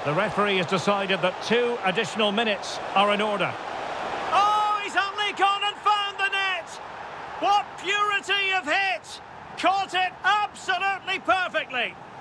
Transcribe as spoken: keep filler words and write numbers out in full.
The referee has decided that two additional minutes are in order. Oh, he's only gone and found the net! What purity of hit! Caught it absolutely perfectly!